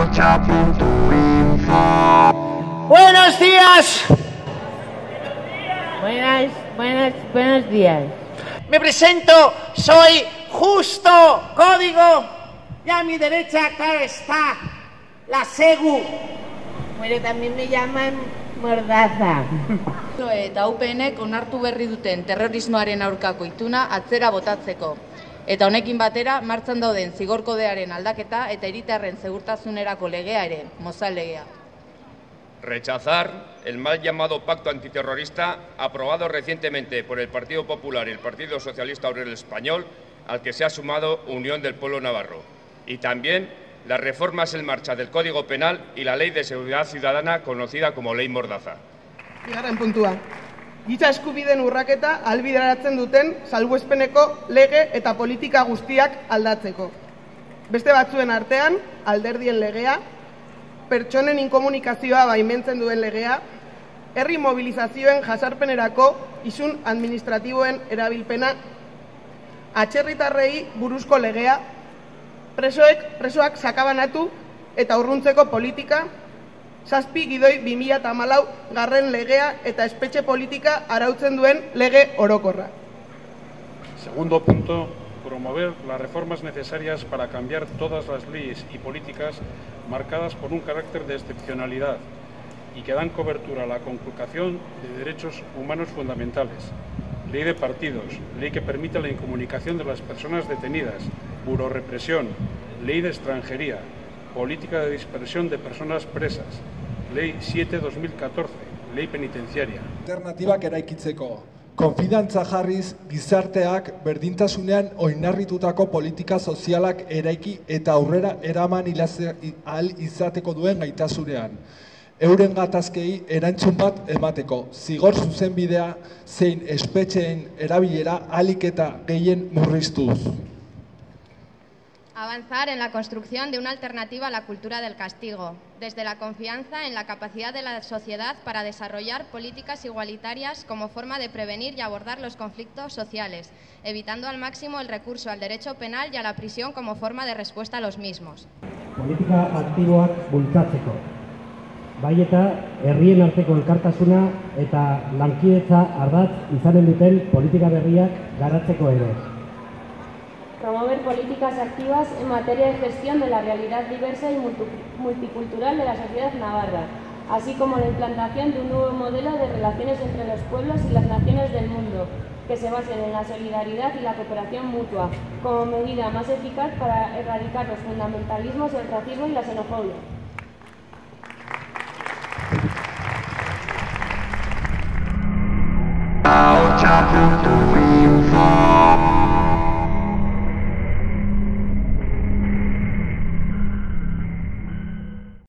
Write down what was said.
Buenos días. Buenos días. Me presento, soy Justo Código y a mi derecha acá está la Segu. Bueno, también me llaman Mordaza. Eta UPNek onartu berri duten terrorismoaren aurkako ituna atzera botatzeko. Eta honekin batera, martxan dauden zigor kodearen aldaketa eta hiritarren segurtasunerako legea ere, Mozal legea. Rechazar el mal llamado pacto antiterrorista aprobado recientemente por el Partido Popular y el Partido Socialista Obrero Español, al que se ha sumado Unión del Pueblo Navarro. Y también las reformas en marcha del Código Penal y la Ley de Seguridad Ciudadana, conocida como Ley Mordaza. Bigarren puntua. Giza eskubideen urraketa ahalbideratzen duten salbuespeneko lege eta politika guztiak aldatzeko. Beste batzuen artean, alderdien legea, pertsonen inkomunikazioa baimentzen duen legea, herri mobilizazioen jasarpenerako isun administratiboen erabilpena, atzerritarrei buruzko legea, presoak sakabanatu eta urruntzeko politika, 7/2014 garren legea eta espetxe politika arautzen duen lege orokorra. Segundo punto, promover las reformas necesarias para cambiar todas las leyes y políticas marcadas por un carácter de excepcionalidad y que dan cobertura a la conculcación de derechos humanos fundamentales. Ley de partidos, ley que permite la incomunicación de las personas detenidas, burorepresión, ley de extranjería, política de dispersión de personas presas, Ley 7/2014, ley penitenciaria. Alternatibak eraikitzeko, konfidantza jarriz gizarteak berdintasunean oinarritutako politika sozialak eraiki eta aurrera eraman ahal izateko duen gaitasunean. Euren gatazkei erantzun bat emateko, zigor zuzenbidea zein espetxeen erabilera ahalik eta gehien murriztuz. Avanzar en la construcción de una alternativa a la cultura del castigo, desde la confianza en la capacidad de la sociedad para desarrollar políticas igualitarias como forma de prevenir y abordar los conflictos sociales, evitando al máximo el recurso al derecho penal y a la prisión como forma de respuesta a los mismos. Politika aktiboak bultzatzeko. Bai eta herrien arteko elkartasuna eta lankidetza ardatz izanen duten politika berriak garatzeko ere. Promover políticas activas en materia de gestión de la realidad diversa y multicultural de la sociedad navarra, así como la implantación de un nuevo modelo de relaciones entre los pueblos y las naciones del mundo, que se basen en la solidaridad y la cooperación mutua, como medida más eficaz para erradicar los fundamentalismos, el racismo y la xenofobia.